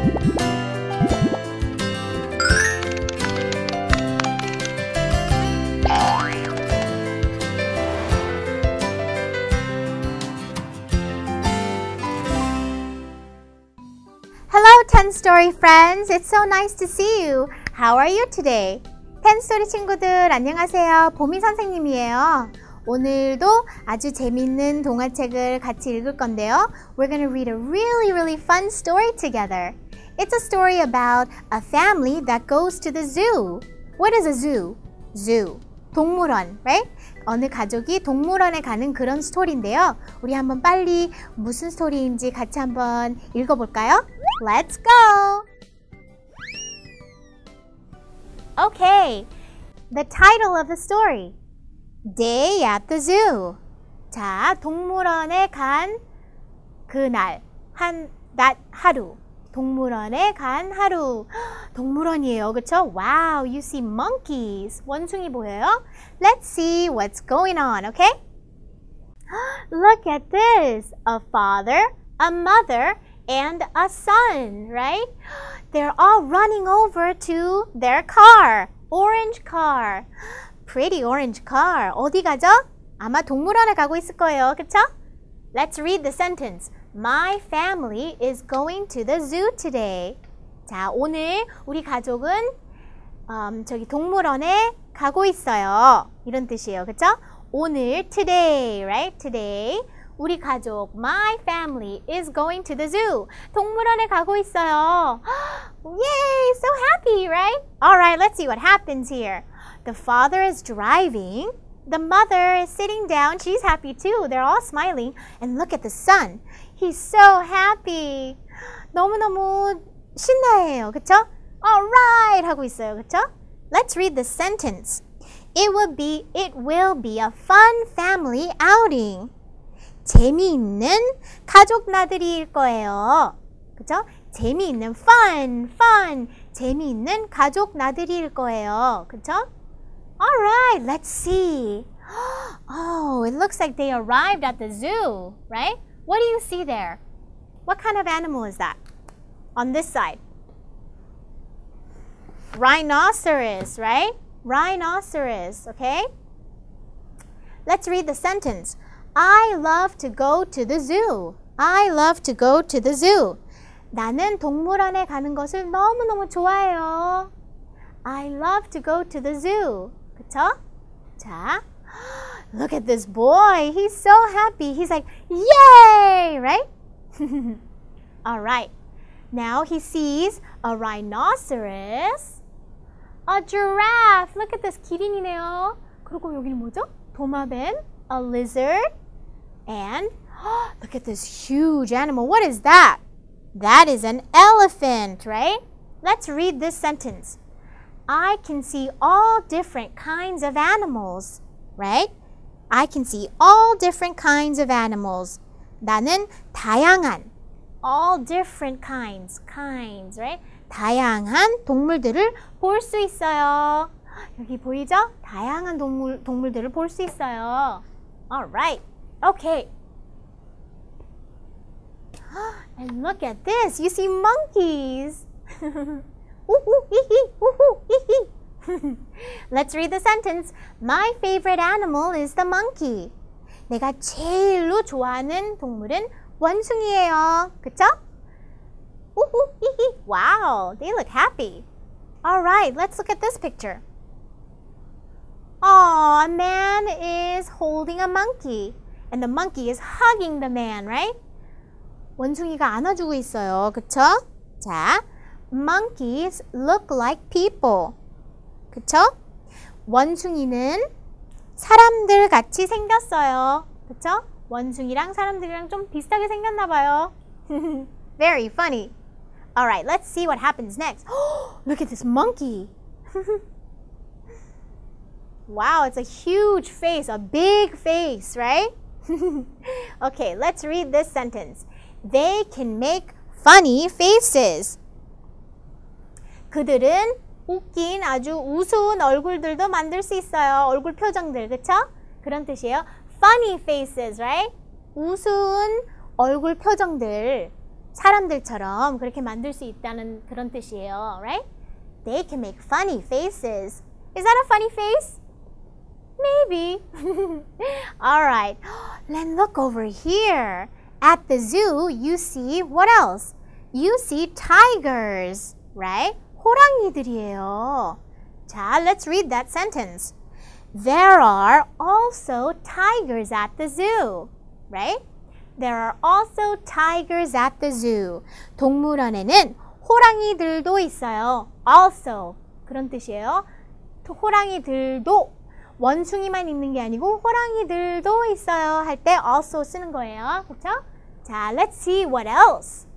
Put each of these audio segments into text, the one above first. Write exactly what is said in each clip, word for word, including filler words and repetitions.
Hello, ten story friends. It's so nice to see you. How are you today? ten story 친구들 안녕하세요. 보미 선생님이에요. 오늘도 아주 재밌는 동화책을 같이 읽을 건데요. We're going to read a really, really fun story together. It's a story about a family that goes to the zoo. What is a zoo? Zoo. 동물원, right? 어느 가족이 동물원에 가는 그런 스토리인데요. 우리 한번 빨리 무슨 스토리인지 같이 한번 읽어볼까요? Let's go! Okay, the title of the story. Day at the zoo. 자, 동물원에 간 그날, 한, that 하루. 동물원에 간 하루. 동물원이에요, 그쵸? Wow, you see monkeys. 원숭이 보여요? Let's see what's going on, okay? Look at this. A father, a mother, and a son, right? They're all running over to their car. Orange car. Pretty orange car. 어디 가죠? 아마 동물원에 가고 있을 거예요, 그쵸? Let's read the sentence. My family is going to the zoo today. 자, 오늘 우리 가족은 음, 저기 동물원에 가고 있어요. 이런 뜻이에요. 그쵸? 오늘, today, right? Today, 우리 가족, my family is going to the zoo. 동물원에 가고 있어요. Yay! So happy, right? Alright, let's see what happens here. The father is driving. The mother is sitting down. She's happy too. They're all smiling. And look at the son. He's so happy. 너무너무 신나해요. 그쵸? Alright! 하고 있어요. 그쵸? Let's read the sentence. It will be, it will be a fun family outing. 재미있는 가족 나들이일 거예요. 그쵸? 재미있는 fun, fun. 재미있는 가족 나들이일 거예요. 그쵸? Alright, let's see. Oh, it looks like they arrived at the zoo, right? What do you see there? What kind of animal is that? On this side. Rhinoceros, right? Rhinoceros, okay? Let's read the sentence. I love to go to the zoo. I love to go to the zoo. 나는 동물원에 가는 것을 너무너무 좋아해요. I love to go to the zoo. 그쵸? 자, look at this boy. He's so happy. He's like, yay! Right? Alright. Now he sees a rhinoceros, a giraffe. Look at this. 기린이네요. 그리고 여기는 뭐죠? 도마뱀, a lizard, and look at this huge animal. What is that? That is an elephant, right? Let's read this sentence. I can see all different kinds of animals, right? I can see all different kinds of animals. 나는 다양한, all different kinds, kinds, right? 다양한 동물들을 볼 수 있어요. 여기 보이죠? 다양한 동물, 동물들을 볼 수 있어요. Alright, okay. And look at this, you see monkeys. Let's read the sentence. My favorite animal is the monkey. 내가 제일로 좋아하는 동물은 원숭이에요. 그쵸? Wow, they look happy. Alright, let's look at this picture. Oh, a man is holding a monkey. And the monkey is hugging the man, right? 원숭이가 안아주고 있어요. 그쵸? 자, monkeys look like people. 그쵸? 원숭이는 사람들 같이 생겼어요. 그쵸? 원숭이랑 사람들이랑 좀 비슷하게 생겼나 봐요. Very funny. Alright, let's see what happens next. Look at this monkey. Wow, it's a huge face, a big face, right? Okay, let's read this sentence. They can make funny faces. 그들은 웃긴 아주 우스운 얼굴들도 만들 수 있어요. 얼굴 표정들, 그쵸? 그런 뜻이에요. Funny faces, right? 우스운 얼굴 표정들. 사람들처럼 그렇게 만들 수 있다는 그런 뜻이에요. Right? They can make funny faces. Is that a funny face? Maybe. Alright. Then look over here. At the zoo, you see what else? You see tigers. Right? 호랑이들이에요. 자, let's read that sentence. There are also tigers at the zoo. Right? There are also tigers at the zoo. 동물원에는 호랑이들도 있어요. Also. 그런 뜻이에요. 호랑이들도 원숭이만 있는 게 아니고 호랑이들도 있어요 할 때 also 쓰는 거예요. 그렇죠? 자, let's see what else.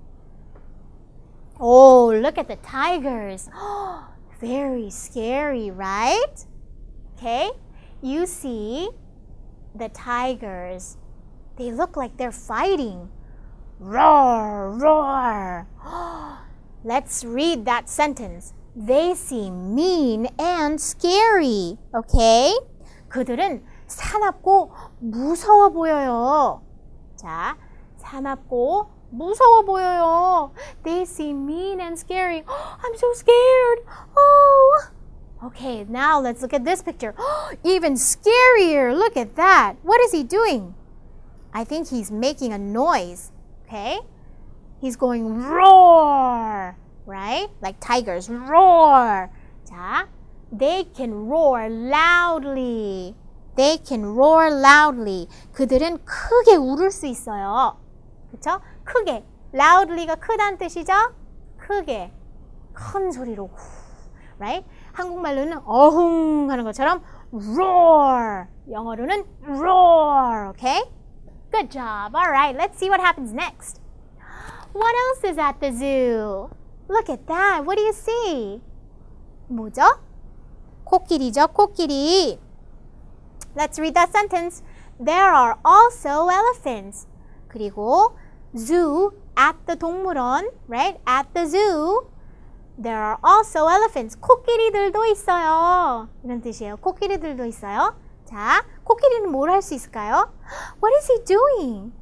Oh, look at the tigers. Very scary, right? Okay. You see the tigers. They look like they're fighting. Roar, roar. Let's read that sentence. They seem mean and scary. Okay? 그들은 사납고 무서워 보여요. 자, 사납고 무서워 보여요. They seem mean and scary. I'm so scared. Oh. Okay, now let's look at this picture. Even scarier. Look at that. What is he doing? I think he's making a noise. Okay? He's going roar. Right? Like tigers roar. 자, they can roar loudly. They can roar loudly. 그들은 크게 울을 수 있어요. 그쵸? 크게. loudly가 크다는 뜻이죠? 크게. 큰 소리로. Right? 한국말로는 어흥 하는 것처럼 roar. 영어로는 roar. Okay? Good job. All right. Let's see what happens next. What else is at the zoo? Look at that. What do you see? 뭐죠? 코끼리죠, 코끼리. Let's read that sentence. There are also elephants. 그리고 zoo, at the 동물원, right? At the zoo, there are also elephants. 코끼리들도 있어요. 이런 뜻이에요. 코끼리들도 있어요. 자, 코끼리는 뭘 할 수 있을까요? What is he doing?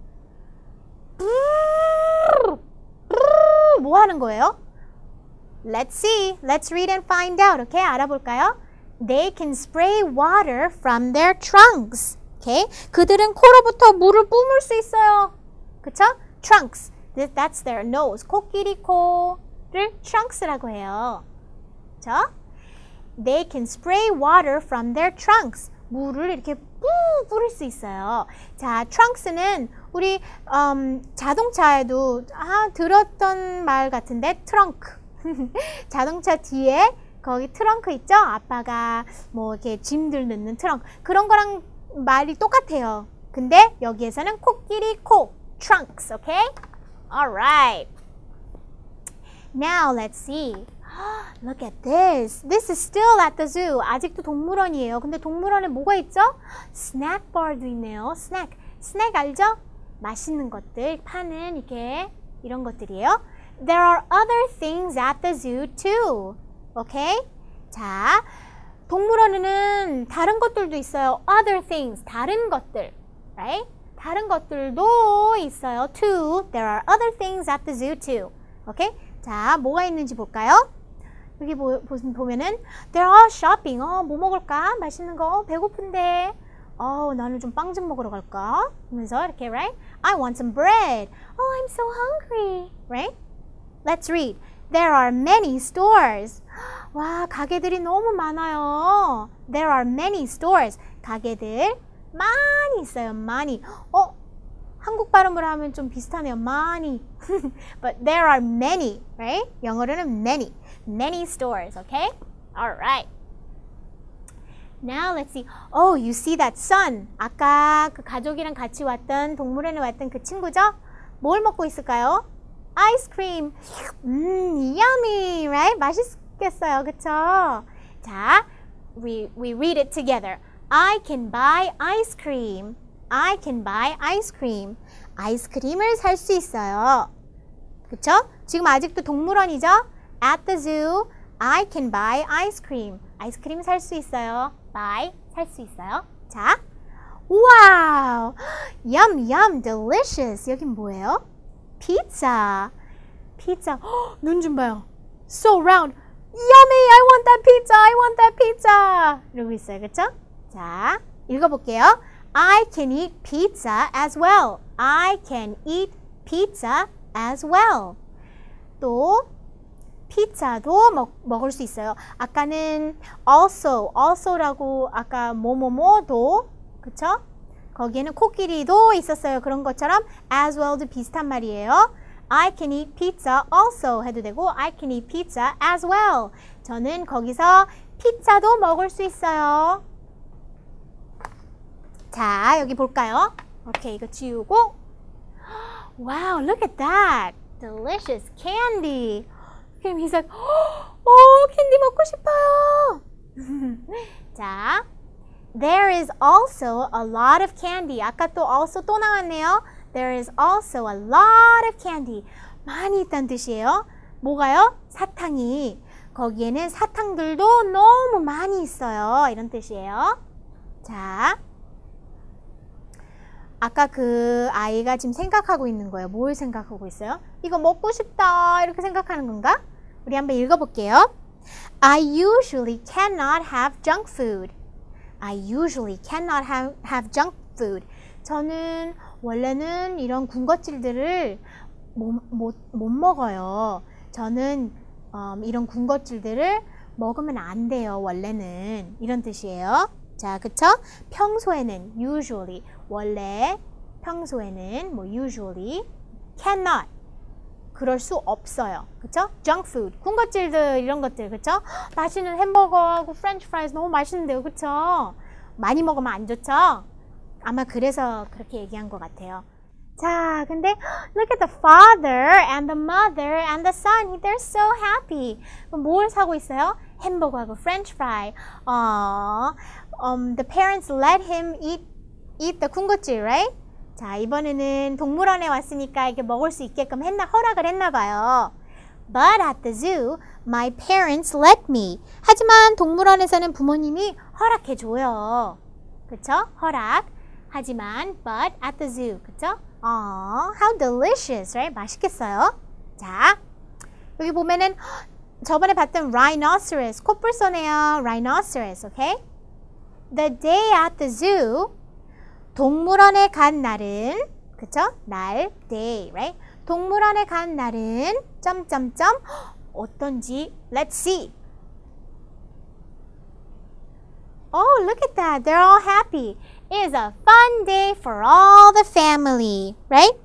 뭐 하는 거예요? Let's see. Let's read and find out. Okay? 알아볼까요? They can spray water from their trunks. Okay? 그들은 코로부터 물을 뿜을 수 있어요. 그쵸? Trunks. That's their nose. 코끼리 코를 trunks라고 해요. 그쵸? They can spray water from their trunks. 물을 이렇게 뿌 뿌릴 수 있어요. 자, trunks는 우리 음, 자동차에도 아, 들었던 말 같은데 트렁크. 자동차 뒤에 거기 트렁크 있죠? 아빠가 뭐 이렇게 짐들 넣는 트렁크. 그런 거랑 말이 똑같아요. 근데 여기에서는 코끼리 코. Trunks, okay? Alright. Now let's see. Look at this. This is still at the zoo. 아직도 동물원이에요. 근데 동물원에 뭐가 있죠? 스낵 바도 있네요. 스낵. 스낵 알죠? 맛있는 것들 파는 이렇게 이런 것들이에요. There are other things at the zoo too. Okay? 자, 동물원에는 다른 것들도 있어요. Other things. 다른 것들. Right? 다른 것들도 있어요. Too. There are other things at the zoo too. Okay? 자, 뭐가 있는지 볼까요? 여기 보, 보면은 They're all shopping. 어, 뭐 먹을까? 맛있는 거. 배고픈데. 어, 나는 좀 빵 좀 먹으러 갈까? 하면서 이렇게, right? I want some bread. Oh, I'm so hungry. Right? Let's read. There are many stores. 와, 가게들이 너무 많아요. There are many stores. 가게들 많이 있어요. 많이. 어? 한국 발음으로 하면 좀 비슷하네요. 많이. But there are many, right? 영어로는 many. Many stores, okay? Alright. Now let's see. Oh, you see that sun. 아까 그 가족이랑 같이 왔던 동물원에 왔던 그 친구죠? 뭘 먹고 있을까요? 아이스크림. 음, yummy, right? 맛있겠어요, 그쵸? 자, we, we read it together. I can buy ice cream. I can buy ice cream. 아이스크림을 살 수 있어요. 그쵸? 지금 아직도 동물원이죠? At the zoo, I can buy ice cream. 아이스크림 살 수 있어요. buy, 살 수 있어요. 자, wow! Yum, yum, delicious. 여긴 뭐예요? pizza. pizza. 눈 좀 봐요. So round. Yummy! I want that pizza! I want that pizza! 이러고 있어요. 그쵸? 자, 읽어볼게요. I can eat pizza as well. I can eat pizza as well. 또 피자도 먹, 먹을 수 있어요. 아까는 also, also라고 아까 뭐뭐뭐도 그쵸? 거기에는 코끼리도 있었어요. 그런 것처럼 as well도 비슷한 말이에요. I can eat pizza also 해도 되고 I can eat pizza as well. 저는 거기서 피자도 먹을 수 있어요. 자, 여기 볼까요? 오케이, 이거 지우고 Wow, look at that. Delicious candy. 그럼 he's like, 오, 캔디 먹고 싶어요. 자, there is also a lot of candy. 아까 또 also 또 나왔네요. There is also a lot of candy. 많이 있다는 뜻이에요. 뭐가요? 사탕이. 거기에는 사탕들도 너무 많이 있어요. 이런 뜻이에요. 자, 아까 그 아이가 지금 생각하고 있는 거예요. 뭘 생각하고 있어요? 이거 먹고 싶다 이렇게 생각하는 건가? 우리 한번 읽어볼게요. I usually cannot have junk food. I usually cannot have, have junk food. 저는 원래는 이런 군것질들을 못, 못, 못 먹어요. 저는 음, 이런 군것질들을 먹으면 안 돼요. 원래는. 이런 뜻이에요. 자, 그쵸? 평소에는 usually, 원래 평소에는 뭐 usually cannot, 그럴 수 없어요. 그쵸? junk food, 군것질들 이런 것들, 그쵸? 맛있는 햄버거하고 프렌치 프라이즈 너무 맛있는데요. 그쵸? 많이 먹으면 안 좋죠? 아마 그래서 그렇게 얘기한 것 같아요. 자, 근데 look at the father and the mother and the son. They're so happy. 뭘 사고 있어요? 햄버거하고 프렌치 프라이. 어, um, the parents let him eat, eat the 군것질, right? 자, 이번에는 동물원에 왔으니까 이게 먹을 수 있게끔 했나, 허락을 했나 봐요. But at the zoo, my parents let me. 하지만 동물원에서는 부모님이 허락해줘요. 그쵸? 허락. 하지만 but at the zoo. 그쵸? Aww, how delicious, right? 맛있겠어요? 자, 여기 보면은 저번에 봤던 rhinoceros, 코뿔 소네요. rhinoceros, okay? The day at the zoo, 동물원에 간 날은, 그쵸? 날, day, right? 동물원에 간 날은 점점점 어떤지 let's see. Oh, look at that. They're all happy. It is a fun day for all the family, right?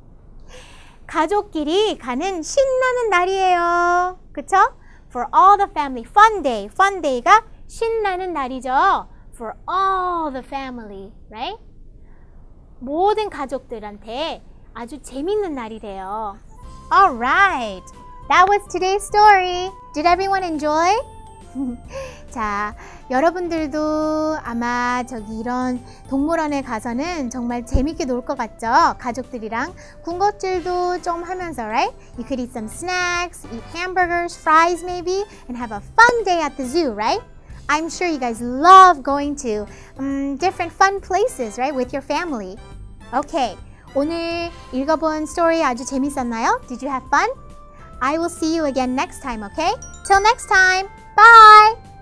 가족끼리 가는 신나는 날이에요. 그쵸? For all the family. Fun day. Fun day가 신나는 날이죠. For all the family, right? 모든 가족들한테 아주 재밌는 날이래요. Alright. That was today's story. Did everyone enjoy? 자, 여러분들도 아마 저기 이런 동물원에 가서는 정말 재밌게 놀 것 같죠? 가족들이랑 군것질도 좀 하면서, right? You could eat some snacks, eat hamburgers, fries maybe, and have a fun day at the zoo, right? I'm sure you guys love going to um, different fun places, right? With your family. Okay, 오늘 읽어본 스토리 아주 재밌었나요? Did you have fun? I will see you again next time, okay? Till next time! Bye!